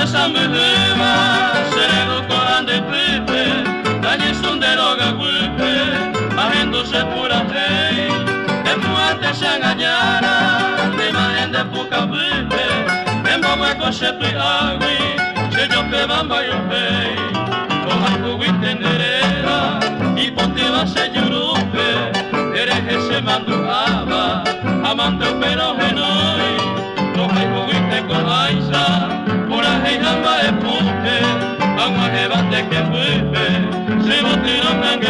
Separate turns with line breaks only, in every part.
sambuhuma serego korande pipe dañe sundero gagupe ahendo se pura hey emuate sanganyara de maende puka pipe emomwe ko se pi agui se yo pe bamba yo hey o haku witenderera y pontiva se yurupe eres ese mandu aba amante pero genoi o haku wite ko aisa Hey, hamba e pupe, agua hebate que pupe, se botero nange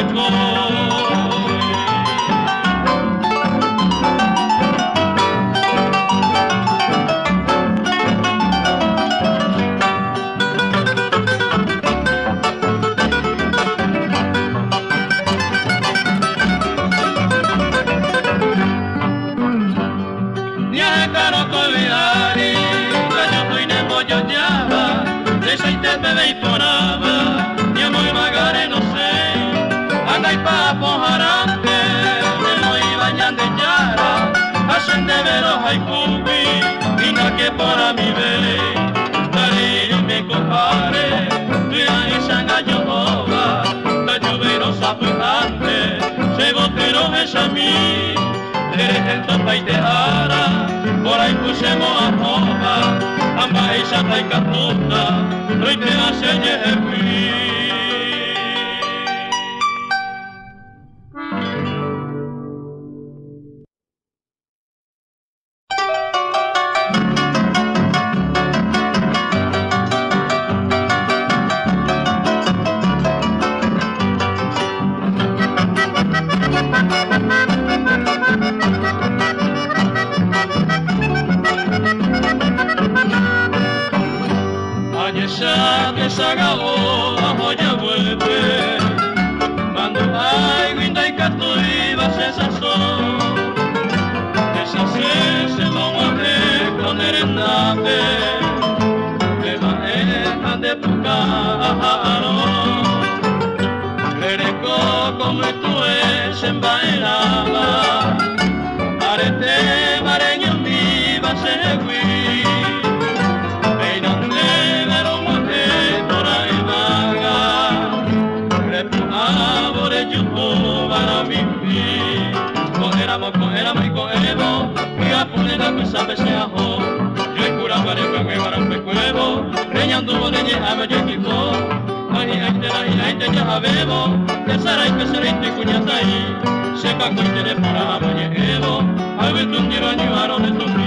bebe y poraba, ni muy magare no sé, anda y papo jarante, me lo iba ñande yara, hacen de veros hay cubi, y no que por a mi ve, dale y me compare, tú ya y sanga yo ova, la lluvia no sapujante, se botero es a mí, eres el topa y te hará, por ahí pusimos a roba, amba y santa y catuta, no te hace llevar. Sagao bajo ya vuelve, mando ay guinda y cato iba se sazón, esa se lo mueve con el nave, que manejan de tu caro, Ereco como tú es en bailaba, arete mareño viva se gui. Cogéramos y cogemos, y a poner la cosa a se ajo. Yo he curado para que para un pecuevo, reñando con ella a medio equipo. Ahí te ya sabemos, que será y que será y te cuñata ahí. Sepa que te por la mañevo, a ver tu tiro añuaron de tu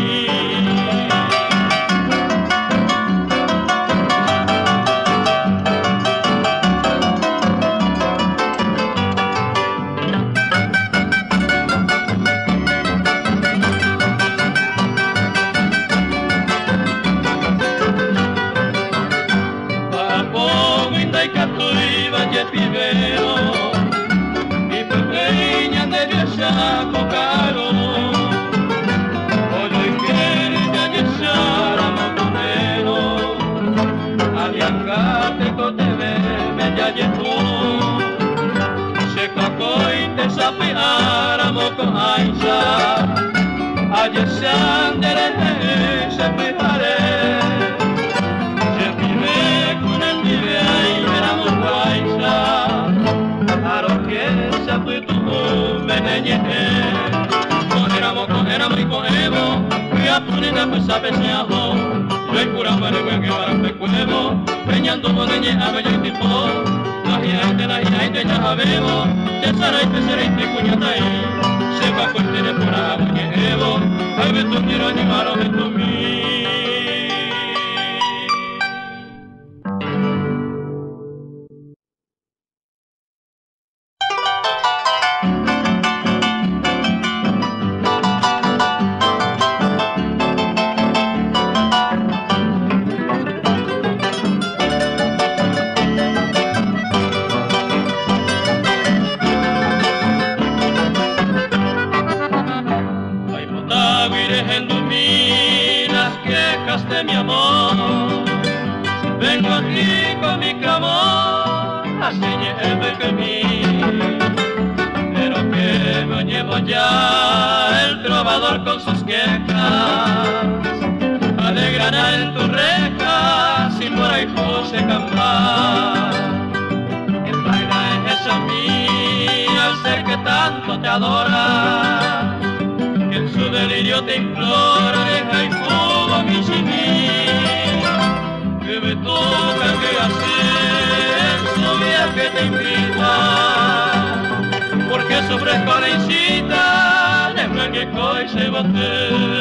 y pequeña de vieja caro, hoy quiere ya llegar a motonero, aviangate coteve me ya llegó, se cacó y te sapeara moco aisa, ayer se andere se fijaré. Cogéramos y cogemos, y a poner la cosa a veces ajo. Yo he curado para que para un pecuevo, reñando con ella a bello y tipo. La gente ya sabemos, te será y te será y te cuñata ahí. Sepa que tiene por la muñevo, hay que tú quiero animar a ver tu mí. De mi amor, vengo aquí con mi clamor, así lleve que mí, pero que me llevo ya el trovador con sus quejas, alegrará en tu reja de camar. En vaina es esa mía, el ser que tanto te adora, que en su delirio te implora, deja y fuga mi chimí, que me toca que hacer en su viaje te invita, porque su fresco le incita, de que coi se bate.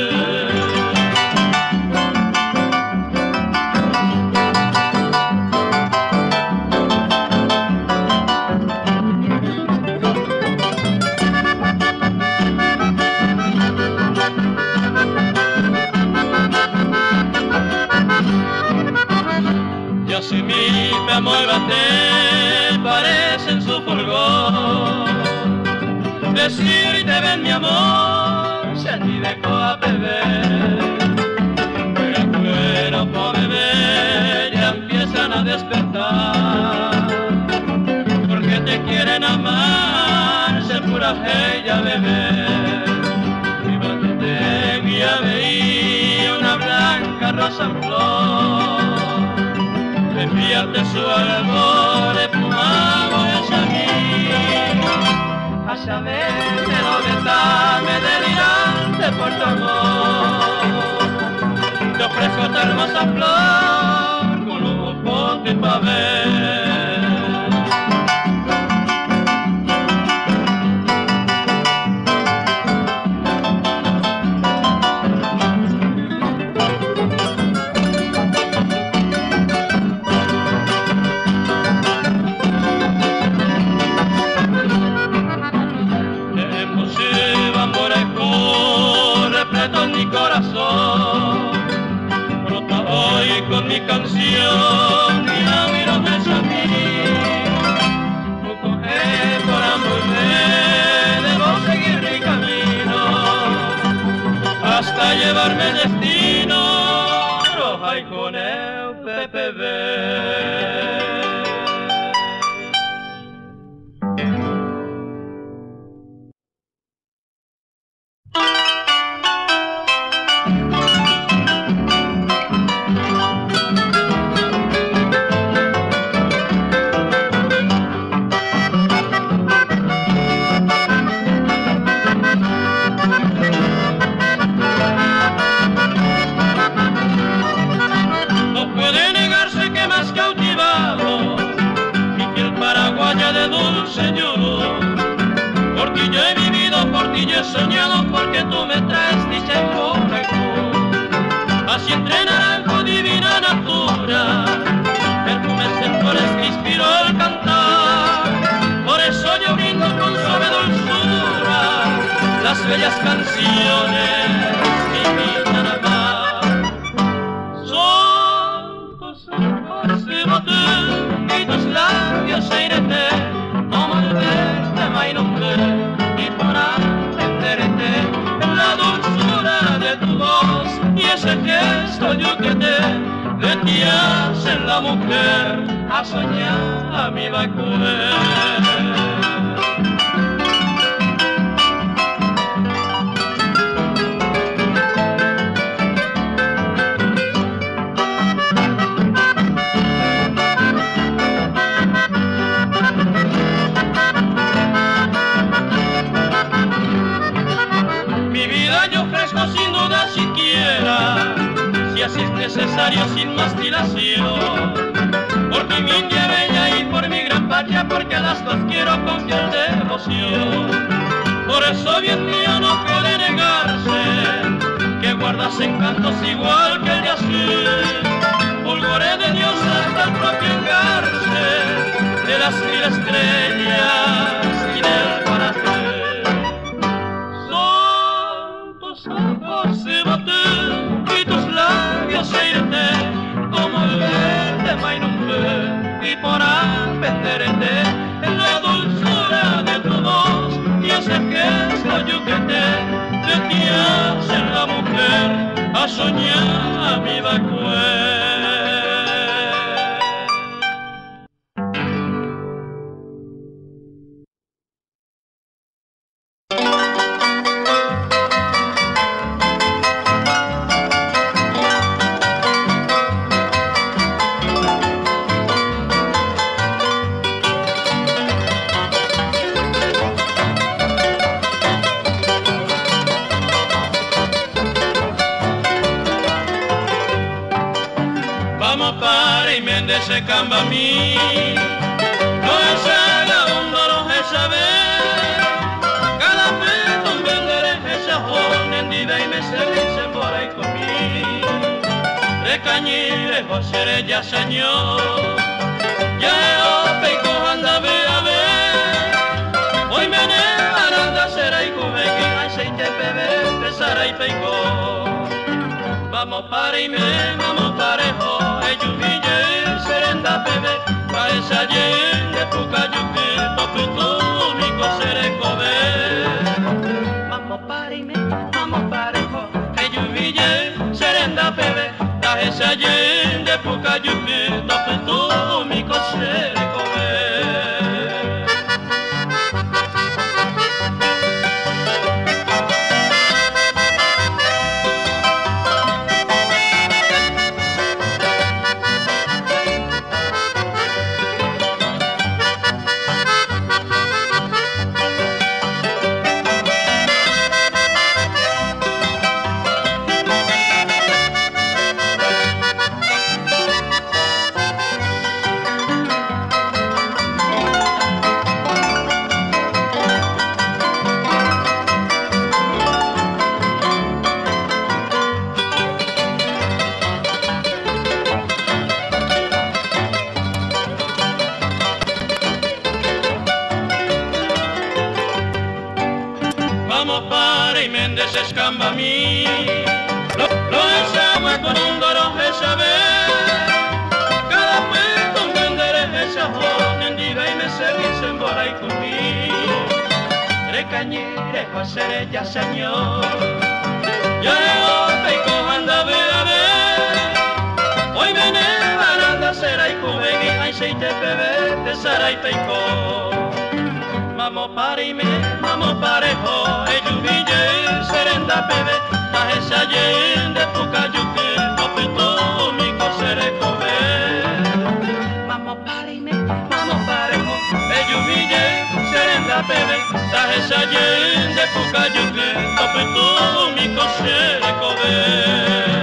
Ya si mi amor bate, parece en su fulgor, decirte ven mi amor, se ni dejó a beber, pero bueno por beber ya empiezan a despertar, porque te quieren amar, se pura ella beber. Y batete ya veía una blanca rosa en flor, enviarte su albor espumado es a mí, a saber de dónde está, me delirante por tu amor. Te ofrezco esta hermosa flor con los pontes pa' ver. Brota hoy con mi canción y la miro frente a mí, por ambos debo seguir mi camino hasta llevarme el destino, roja y con el PPB. He soñado porque tú me traes dicha en corazón, así entre naranjo divina natura, perfumes en flores que inspiró el cantar, por eso yo brindo con suave dulzura las bellas canciones que invitan a amar. Son tus ojos de botín y tus labios airete, como el verde mainumbre y por la dulzura de tu voz y ese gesto yo que te de ti hace la mujer a soñar a mi vacuer. Sin duda siquiera, si así es necesario sin más dilación, por ti mi India bella y por mi gran patria, porque a las dos quiero con fiel devoción. Por eso bien mío no puede negarse que guardas encantos igual que el de azul, fulgore de Dios hasta el propio engarce de las 1000 estrellas y del corazón. Ojos de botín y tus labios airete, como el verde mainumbe y por apenderte en la dulzura de tu voz y ese gesto yuquete de ti hace la mujer a soñar a mi vacuer. se camba a mí, no es haga un dolor es saber, cada vez un vender ese jón en día y me se dice por ahí conmigo, recañire José ya señor, ya he peico anda ve a ver, hoy me anda será y come que aceite bebé pesará y peico. Vamos para y vamos parejo, lluvia serenda bebé, pa esa de puca lluvia, topi tú mi cosere cobe. Vamos para y vamos parejo, lluvia serenda bebé, pa esa de puca lluvia, topi tú mi cosere cobe. Vamos para y Méndez escamba a mí, lo desagua con un doro de saber, cada puesto un vender ese jón en diva y me seguís en bora y conmigo, recañire José ya señor, ya he peico anda ve a ver, hoy me nevan anda será y cubegui, aceite bebé pesará y peico. Vamos para y vamos parejo, lluvia serenda bebé, pa esa de puca lluvia, topi tú mi cosere cobe. Vamos para y vamos parejo, lluvia serenda bebé, pa esa de puca lluvia, topi tú mi cosere cobe.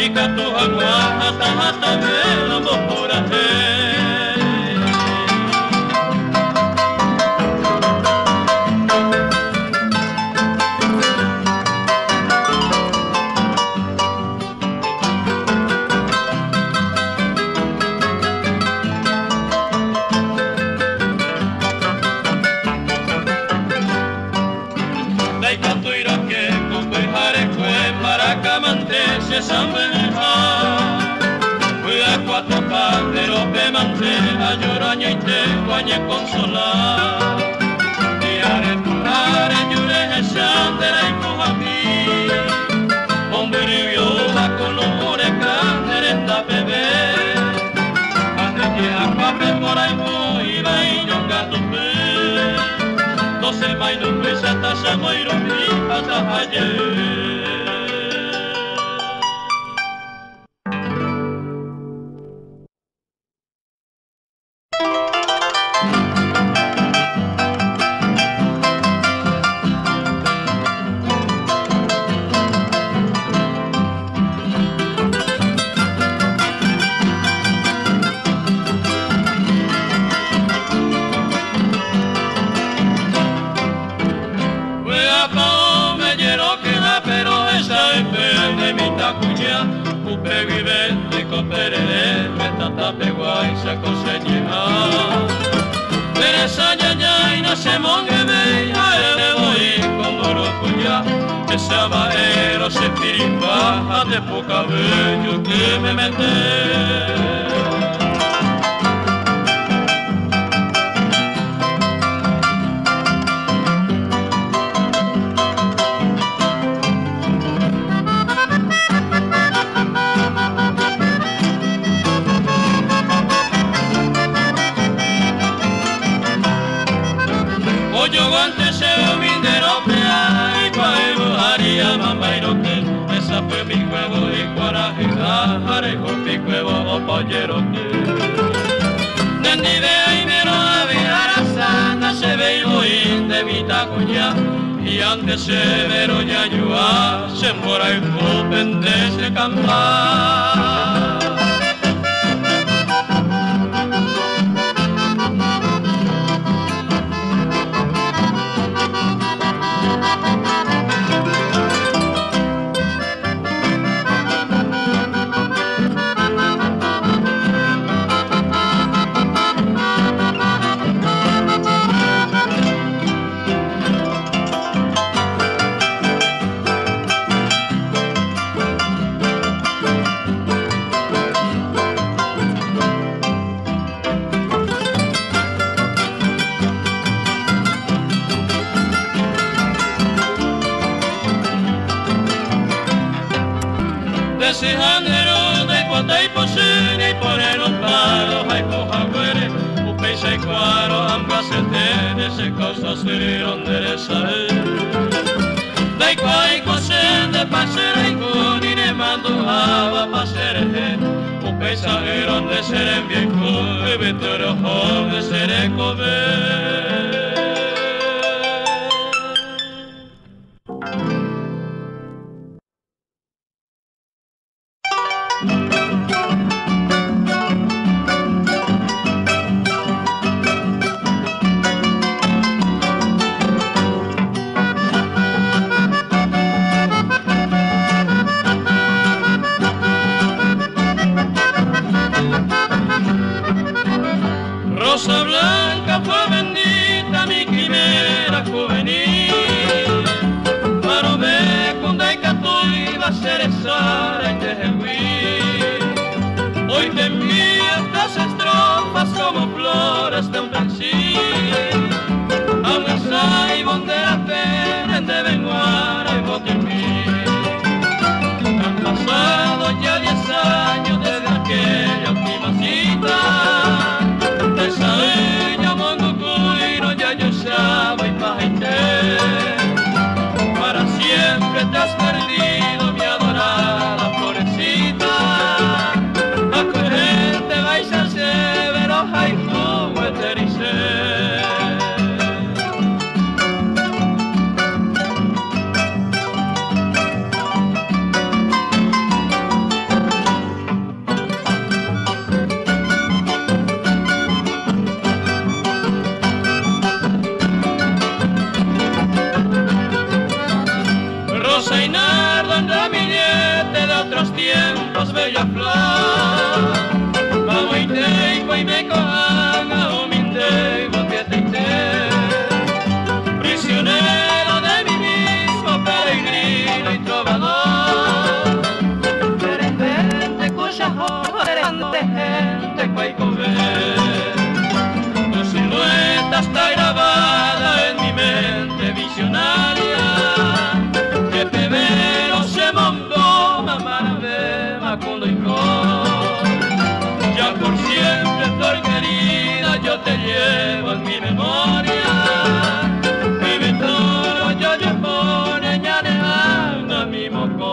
Mica tu agua hasta velo por Lloraña y te guañe consolar y haré lloré sandera y cojaví hombre vio a color de esta bebé ande que a papel por ahí voy y yo gato pe 12 mai no pesa hasta samoiro mi hasta ayer. Se pirimba de poca bello que me mete. Oye, guante se mindero y pa' haría mamá esa fue mi huevo y cuarajida, arejo mi huevo o pollero que Nendi ve y mero a virar a sana se ve y de mi tacuña y antes se vero ya yua se mora y copende se campa. Ese jandero de cuanta y posee y por los palos hay cojagüere upeisa y cuaro ambas se tiene se causa ser donde sale de cuay cose de pasera y con y ne mando a pasere upeisa donde seré viejo y vetero de seré comer. Rosa blanca fue vendida bella flor. Vamos y tengo y me cojan a un mindego que te prisionero de mí mismo, peregrino y trovador. Eres gente cuya gente cuaico ver. Tu silueta está grabada en mi mente visionaria. Que primero se montó mamá Macundo y Cor. Ya por siempre, flor querida, yo te llevo en mi memoria. Mi vitoro yo pone ñaneana mi moco.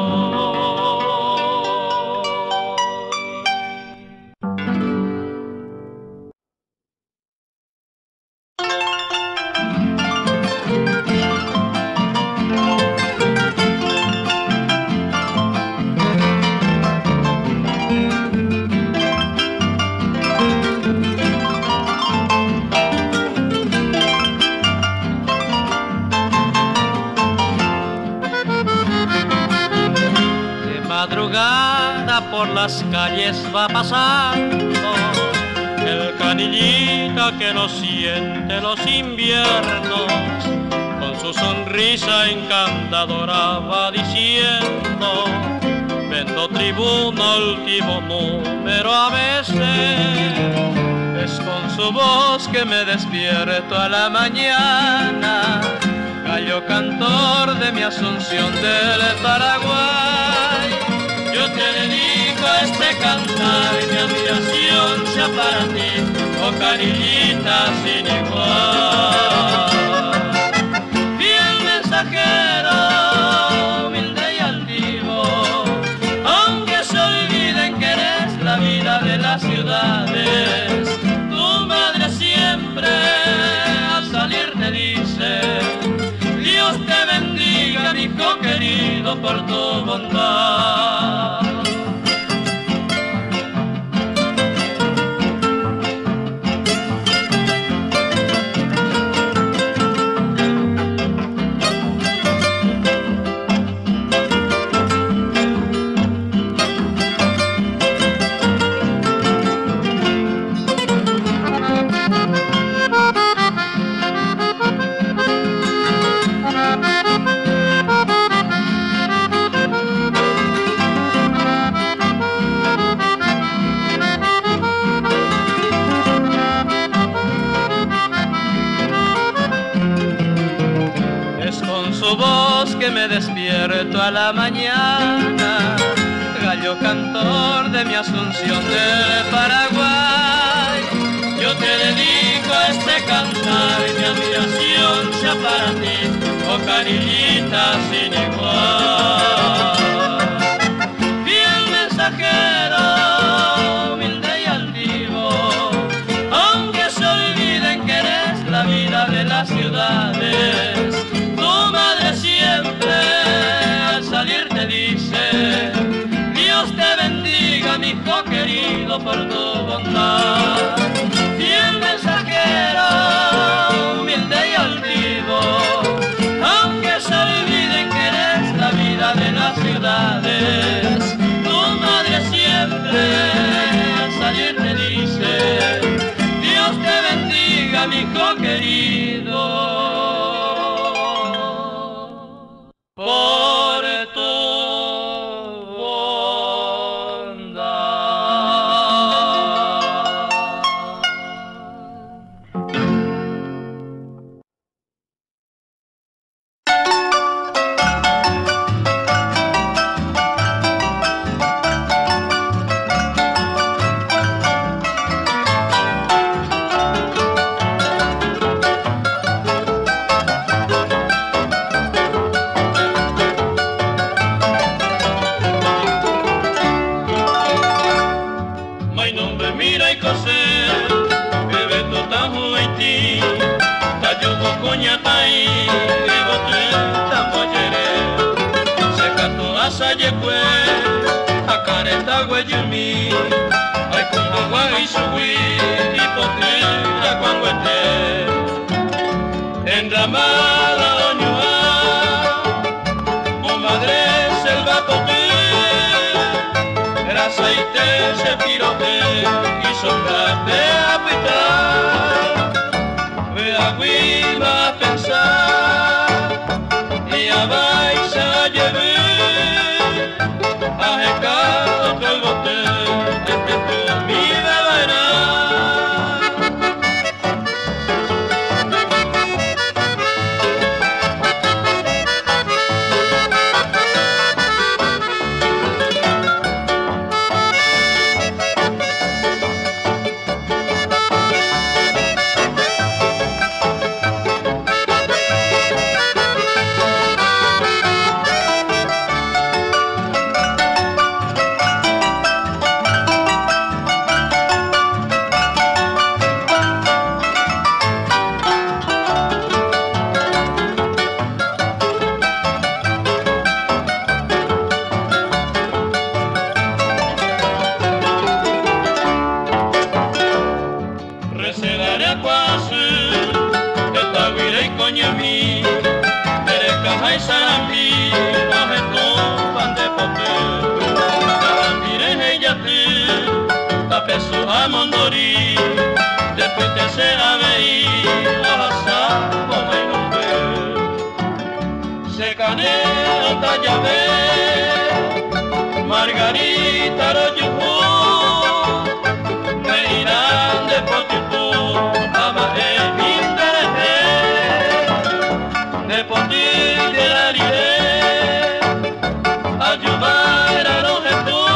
Por las calles va pasando el canillita que no siente los inviernos, con su sonrisa encantadora va diciendo: vendo tribuna, último número a veces. Es con su voz que me despierto a la mañana, gallo cantor de mi Asunción del Paraguay. Yo te dedico a este cantar y mi admiración sea para ti, oh canillita sin igual. Fiel mensajero, humilde y altivo, aunque se olviden que eres la vida de las ciudades, tu madre siempre al salir te dice: Dios te bendiga, mi hijo querido, por tu bondad. Que me despierto a la mañana, gallo cantor de mi Asunción del Paraguay. Yo te dedico a este cantar y mi admiración sea para ti, oh canillita sin igual. Fiel mensajero, humilde y altivo, aunque se olviden que eres la vida de las ciudades, siempre al salir te dice: Dios te bendiga, mi hijo querido, por tu bondad. Fiel mensajero, humilde y altivo, aunque se olviden que eres la vida de las ciudades, tu madre siempre al salir te dice: Dios te bendiga, mi hijo querido, por tu enramada oñua, oh madre selva potí, era aceite se pirote y sobrate a pitar. Ve a guiba a pensar y a vais a llevar a jecar otro el bote este por mi beberá. Después te será veí, abrazado, y no ve. Se caneo, tallave, Margarita, Royujú, me irán de Potipú, amaré mi interés, de Potipú de la libre, ayudar a los Jesús.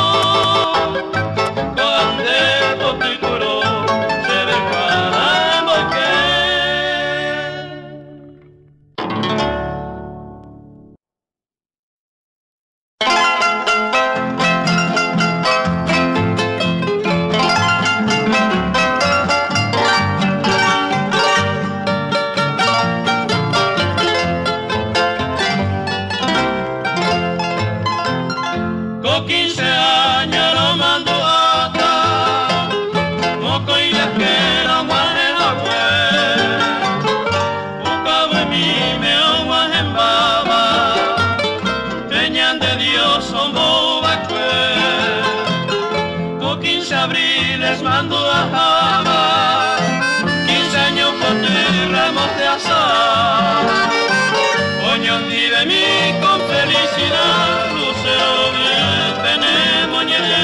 Con 15 años lo mando hasta moco y viajero guaje la web. Buscaba en mí me guaje en baba, teñan de Dios son boba cue. Con 15 abriles mando a Java, 15 años por ramos de azar. Coño vive mi con felicidad, lucero tenemos ñeré.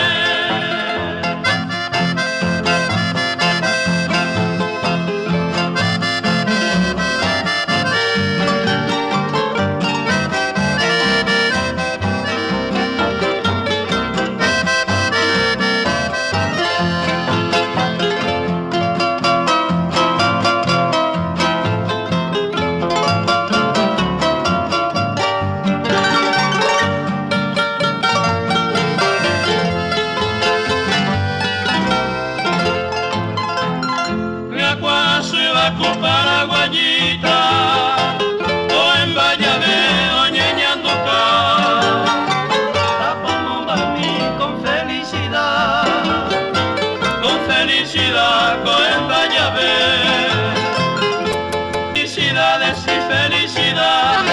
Con paraguayita o en Vallavé o Ñeñanduca, tapamos a mí con felicidad con en Vallavé, felicidades y felicidad.